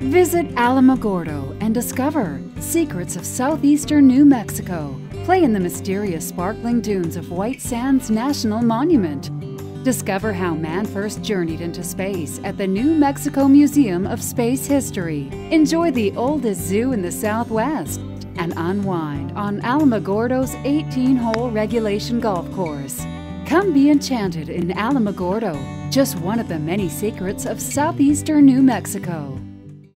Visit Alamogordo and discover secrets of southeastern New Mexico. Play in the mysterious sparkling dunes of White Sands National Monument. Discover how man first journeyed into space at the New Mexico Museum of Space History. Enjoy the oldest zoo in the Southwest and unwind on Alamogordo's 18-hole regulation golf course. Come be enchanted in Alamogordo, just one of the many secrets of southeastern New Mexico.